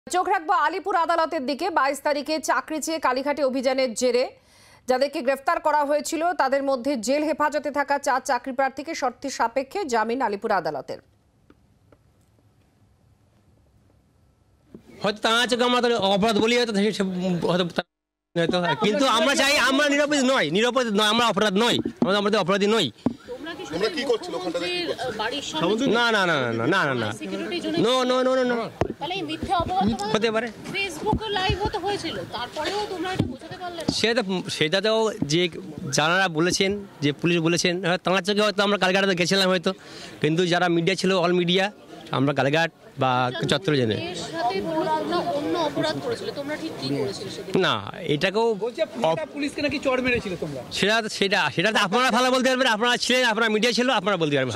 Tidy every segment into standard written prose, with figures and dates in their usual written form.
চোখ রাখবো আলিপুর আদালতের দিকে। 22 তারিখে চাকরি চেয়ে কালীঘাটে অভিযানের জেরে যাদেরকে গ্রেফতার করা হয়েছিল তাদের মধ্যে জেল হেফাজতে থাকা 4 চাকরি প্রার্থীকে শর্ত সাপেক্ষে জামিন আলিপুর আদালতের। হয়তো তা আছে আমরা অপরাধ বলি হয়তো, কিন্তু আমরা চাই আমরা নিরপরাধ নয়, আমরা অপরাধ নই, আমরা অপরাধী নই। না না না না না না না নো নো নো নো হতে পারে। সেটা তো যে যারা বলেছেন, যে পুলিশ বলেছেন, তাঁর চোখে হয়তো আমরা কালীঘাটে গেছিলাম হয়তো, কিন্তু যারা মিডিয়া ছিল, অল মিডিয়া, আমরা কালীঘাট বা চত্বর জেনে না, এটাকেও পুলিশকে নাকি চড় মেরেছিল তোমরা, সেটা তো আপনারা ভালো বলতে পারবেন, আপনারা ছিলেন, আপনারা মিডিয়া ছিল, আপনারা বলতে পারবেন।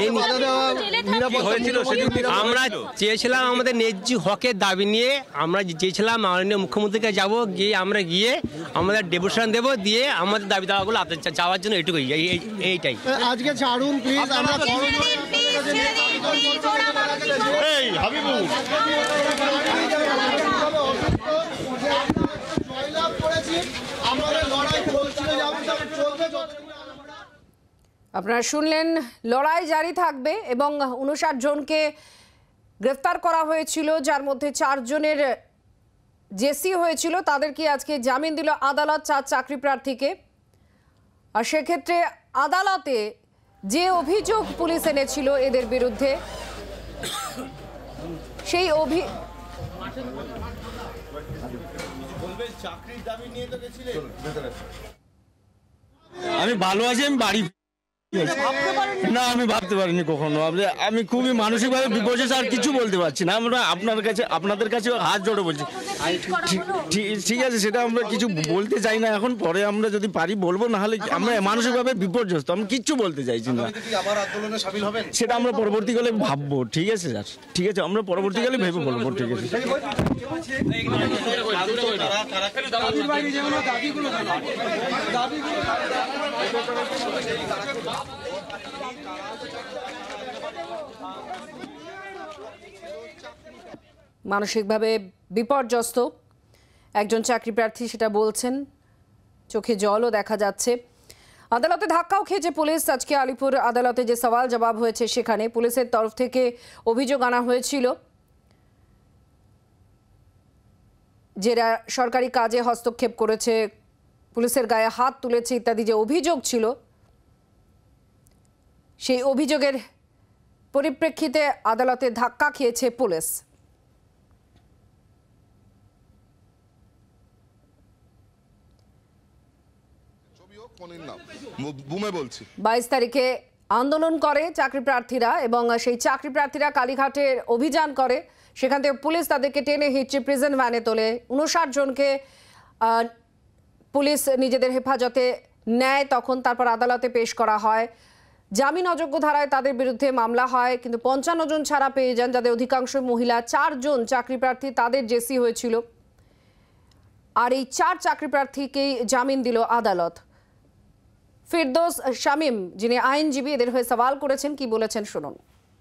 আমরা চেয়েছিলাম আমাদের ন্যায্য হকের দাবি নিয়ে, আমরা চেয়েছিলাম মাননীয় মুখ্যমন্ত্রীকে যাব, গিয়ে আমরা গিয়ে আমাদের ডেপুটেশন দেব, দিয়ে আমাদের দাবি দাওয়াগুলো চাওয়ার জন্য এইটুকুই, এইটাই। আজকে ছাড়ুন প্লিজ, আমরা আপনারা শুনলেন, লড়াই জারি থাকবে এবং 59 জনকে গ্রেফতার করা হয়েছিল, যার মধ্যে 4 জনের জেসি হয়েছিল, তাদেরকে আজকে জামিন দিল আদালত 4 চাকরি প্রার্থীকে। আর সেক্ষেত্রে আদালতে যে অভিযোগ পুলিশ এনেছিল এদের বিরুদ্ধে, সেই আমি ভালো আছি, আমি বাড়ি না, আমি ভাবতে পারিনি কখনো। আমি খুবই মানসিকভাবে বিপর্যস্ত, আর কিছু বলতে পারছি না। আমরা আপনাদের কাছে হাত জোড়ে বলছি, ঠিক আছে, সেটা আমরা কিছু বলতে চাই না এখন, পরে আমরা যদি পারি বলবো, না হলে আমরা মানসিকভাবে বিপর্যস্ত, আমি কিচ্ছু বলতে চাইছি না। সেটা আমরা পরবর্তীকালে ভাববো, ঠিক আছে স্যার, ঠিক আছে, আমরা পরবর্তীকালে ভেবে বলবো, ঠিক আছে। মানসিকভাবে বিপর্যস্ত একজন চাকরি প্রার্থী, সেটা বলছেন, চোখে জলও দেখা যাচ্ছে। আদালতে ধাক্কাও খেয়েছে পুলিশ। আজকে আলিপুর আদালতে যে সওয়াল জবাব হয়েছে, সেখানে পুলিশের তরফ থেকে অভিযোগ আনা হয়েছিল যারা সরকারি কাজে হস্তক্ষেপ করেছে, পুলিশের গায়ে হাত তুলেছে ইত্যাদি যে অভিযোগ ছিল, সেই অভিযোগের পরিপ্রেক্ষিতে আদালতে ধাক্কা খেয়েছে পুলিশ। 22 তারিখে আন্দোলন করে চাকরি প্রার্থীরা এবং সেই চাকরি প্রার্থীরা কালীঘাটে অভিযান করে, সেখান থেকে পুলিশ তাদেরকে টেনে হিচড়ে প্রিজন ভ্যানে তোলে। 59 জনকে পুলিশ নিজেদের হেফাজতে নেয়, তখন তারপর আদালতে পেশ করা হয়। জামিন অযোগ্য ধারায় তাদের বিরুদ্ধে মামলা হয়, কিন্তু 55 জন ছাড়া পেয়ে যান, যাদের অধিকাংশ মহিলা। 4 জন চাকরি প্রার্থী তাদের জেসি হয়েছিল, আর এই 4 চাকরি প্রার্থীকেই জামিন দিল আদালত। ফিরদৌস শামীম, যিনি আইনজীবী, এদের হয়ে সওয়াল করেছেন, কি বলেছেন শুনুন।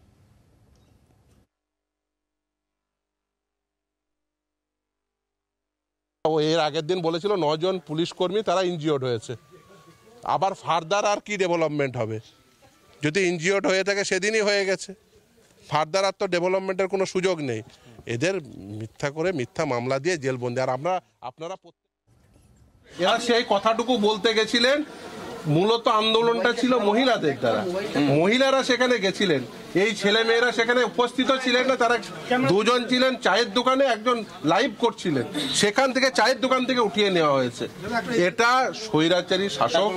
এর আগের দিন বলেছিল 9 জন পুলিশ কর্মী তারা ইনজিওর্ড হয়েছে, আবার ফার্দার আর কি ডেভেলপমেন্ট হবে? যদি ইনজিওর্ড হয়ে থাকে সেদিনই হয়ে গেছে, ফার্দার আর তো ডেভেলপমেন্টের কোনো সুযোগ নেই। এদের মিথ্যা করে মিথ্যা মামলা দিয়ে জেলবন্দি। আর আপনারা এরা সেই কথাটুকু বলতে গেছিলেন, মূলত আন্দোলনটা ছিল মহিলাদের দ্বারা, মহিলারা সেখানে গেছিলেন, এই ছেলে মেয়েরা সেখানে উপস্থিত ছিলেন না। তারা 2 জন ছিলেন চায়ের দোকানে, একজন লাইভ করছিলেন, সেখান থেকে চায়ের দোকান থেকে উঠিয়ে নেওয়া হয়েছে। এটা স্বৈরাচারী শাসক,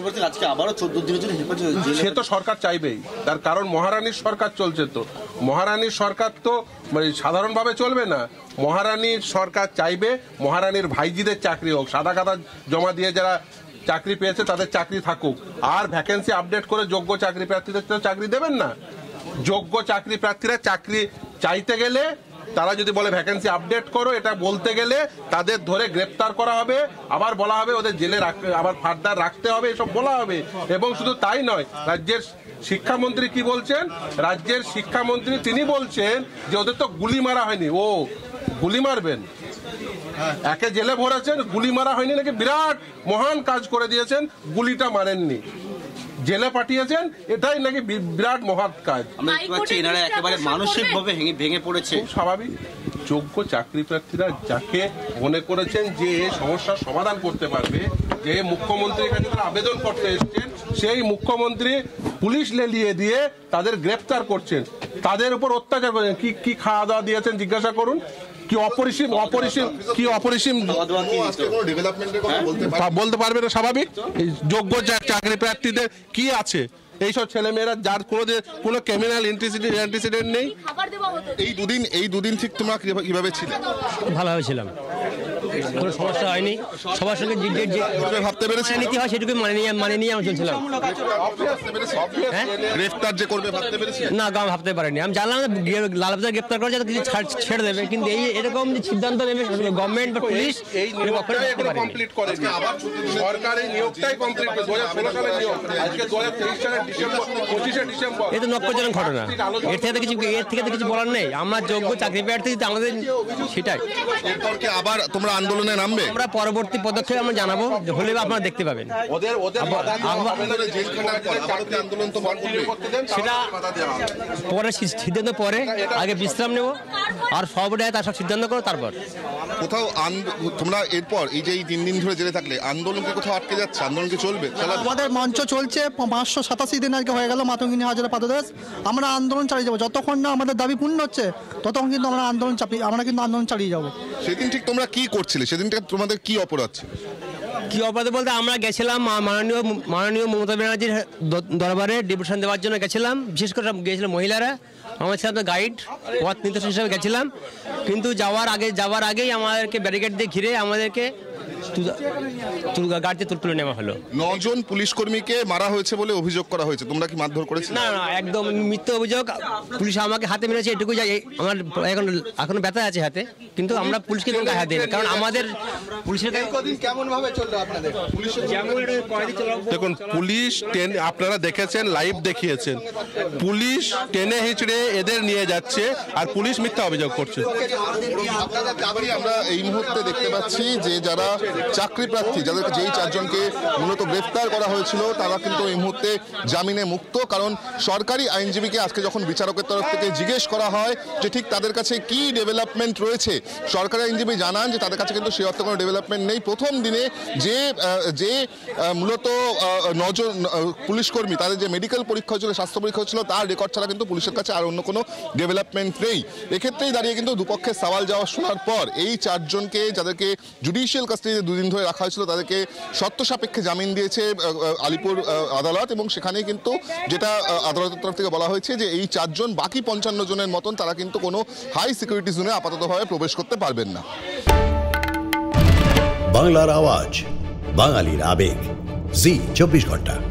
সে তো সরকার চাইবেই, তার কারণ মহারানীর সরকার চলছে। তো মহারানীর সরকার তো মানে সাধারণভাবে চলবে না, মহারানীর সরকার চাইবে মহারানীর ভাইজিদের চাকরি হোক, সাদা কাদা জমা দিয়ে যারা চাকরি পেয়েছে তাদের চাকরি থাকুক, আর ভ্যাকেন্সি আপডেট করে যোগ্য চাকরি প্রার্থীদের তো চাকরি দেবেন না। যোগ্য চাকরি প্রার্থীরা চাকরি চাইতে গেলে, তারা যদি বলে ভ্যাকেন্সি আপডেট করো, এটা বলতে গেলে তাদের ধরে গ্রেপ্তার করা হবে, আবার বলা হবে ওদের জেলে আবার ফার্দার রাখতে হবে, এসব বলা হবে। এবং শুধু তাই নয়, রাজ্যের শিক্ষামন্ত্রী কি বলছেন? রাজ্যের শিক্ষামন্ত্রী তিনি বলছেন যে ওদের তো গুলি মারা হয়নি, ও গুলি মারবেন? একে জেলে ভরেছেন, গুলি মারা হয়নি নাকি? বিরাট মহান কাজ করে দিয়েছেন, গুলিটা মারেননি, জেলে পাঠিয়েছেন, এটাই নাকি বিরাট মহৎ কাজ। আমরা দেখতে পাচ্ছি এনারা একেবারে মানসিকভাবে ভেঙে পড়েছে। খুব স্বাভাবিক। যোগ্য চাকরি প্রার্থীরা যাকে মনে করেছেন যে সমস্যার সমাধান করতে পারবে, যে মুখ্যমন্ত্রীর কাছে তারা আবেদন করতে এসেছেন, সেই মুখ্যমন্ত্রী পুলিশ লেলিয়ে দিয়ে তাদের গ্রেফতার করছেন, তাদের উপর অত্যাচার করছেন। কি খাওয়া দাওয়া দিয়েছেন জিজ্ঞাসা করুন। কি অপরিসীম বলতে পারবে না? স্বাভাবিক। যোগ্য চাকরি প্রার্থীদের কি আছে? এইসব ছেলেমেয়েরা যার কোনো ক্রিমিনাল অ্যান্টিসিডেন্ট নেই। এই দুদিন ঠিক তোমরা কিভাবে ছিলে? ভালোভাবে ছিলাম, কোনো সমস্যা হয়নি। সবার সঙ্গে যে ভাবতে পেরেছি নীতি হয় সেটুকু মানে নিয়ে আমি চলছিলাম। গ্রেফতার যে করবে ভাবতে পেরেছি না, ভাবতে পারিনি। আমি জানলাম লালবাজার গ্রেপ্তার করে যাতে কিছু ছেড়ে দেবে, কিন্তু এরকম যে সিদ্ধান্ত নেবে গভর্নমেন্ট বা পুলিশ কমপ্লিট করে সরকারি নিয়োগটাই কমপ্লিট করে 2016 সালের নিয়োগ, আজকে 2023 সালের ডিসেম্বর, 25শে ডিসেম্বর। এ তো নক্কজনক ঘটনা। এর থেকে কিছু বলার নেই। আমরা যোগ্য চাকরি প্রার্থী, আমাদের সেটাই। এরপরকে আবার তোমরা আন্দোলনে নামবে? আমরা পরবর্তী পদক্ষেপ আমরা জানাবো, হলে আপনারা দেখতে পাবেন। আন্দোলন তো সেটা পরে সিদ্ধান্ত, পরে আগে বিশ্রাম নেব, আর সর্বদাই তার সব সিদ্ধান্ত করো, তারপর কোথাও তোমরা এরপর এই যে 3 দিন ধরে জেলে থাকলে আন্দোলনকে কোথাও আটকে যাচ্ছে? আন্দোলন কি চলবে? আমাদের মঞ্চ চলছে 587 দিন আজকে হয়ে গেল মাতঙ্গিনী হাজরা পাদদেশ। আমরা আন্দোলন চালিয়ে যাবো যতক্ষণ না আমাদের দাবি পূর্ণ হচ্ছে, ততক্ষণ কিন্তু আমরা আন্দোলন চালিয়ে যাবো। সেদিন ঠিক তোমরা কি করছিলে? সেদিনটা তোমাদের কি অপরাধ ছিল? কি অপরাধ বলতে, আমরা গেছিলাম মাননীয় মমতা ব্যানার্জির দরবারে ডেপুটেশন দেওয়ার জন্য গেছিলাম। বিশেষ করে গিয়েছিলাম মহিলারা, আমার ছিলাম তো গাইড, পথ নির্দেশক হিসেবে গেছিলাম। কিন্তু যাওয়ার আগেই আমাদেরকে ব্যারিকেড দিয়ে ঘিরে আমাদেরকে গাড়িতে তুলে নেওয়া হলো। 9 জন পুলিশ কর্মীকে মারা হয়েছে বলে অভিযোগ করা হয়েছে। তোমরা কি মারধর করেছিলে? না, একদম মিথ্যা অভিযোগ। পুলিশ আমাকে হাতে মেরেছে, এটুকু যাই। আমার এখনো ব্যথা আছে হাতে, কিন্তু আমরা পুলিশকে হাত দিই না, কারণ আমাদের পুলিশের কেমন ভাবে চললো আপনাদের? দেখুন, পুলিশ আপনারা দেখেছেন, লাইভ দেখিয়েছেন, পুলিশ টেনে হিচড়ে এদের নিয়ে যাচ্ছে, আর পুলিশ মিথ্যা অভিযোগ করছে। আমরা এই মুহূর্তে দেখতে পাচ্ছি যে যারা চাকরি প্রার্থী, যাদেরকে যেই 4 জনকে মূলত গ্রেফতার করা হয়েছিল, তারা কিন্তু এই মুহূর্তে জামিনে মুক্ত। কারণ সরকারি আইনজীবীকে আজকে যখন বিচারকের তরফ থেকে জিজ্ঞেস করা হয় যে ঠিক তাদের কাছে কি ডেভেলপমেন্ট রয়েছে, সরকারি আইনজীবী জানান যে তাদের কাছে কিন্তু সেই অর্থে কোনো ডেভেলপমেন্ট নেই। প্রথম দিনে যে মূলত 9 জন পুলিশ কর্মী, তাদের যে মেডিকেল পরীক্ষা হয়েছিল, স্বাস্থ্য পরীক্ষা হয়েছিল, তার রেকর্ড ছাড়া কিন্তু পুলিশের কাছে আর অন্য কোনো ডেভেলপমেন্ট নেই। এক্ষেত্রেই দাঁড়িয়ে কিন্তু দুপক্ষের সওয়াল জবাব শোনার পর এই 4 জনকে, যাদেরকে জুডিশিয়াল কাস্টাডিতে 2 দিন ধরে রাখা হয়েছিল, তাদেরকে শর্ত সাপেক্ষে জামিন দিয়েছে আলিপুর আদালত। এবং সেখানে কিন্তু যেটা আদালতের তরফ থেকে বলা হয়েছে যে এই 4 জন বাকি 55 জনের মতন তারা কিন্তু কোনো হাই সিকিউরিটি জোনে আপাততভাবে প্রবেশ করতে পারবেন না। বাংলার আওয়াজ, বাঙালির আবেগ, জি 24 ঘন্টা।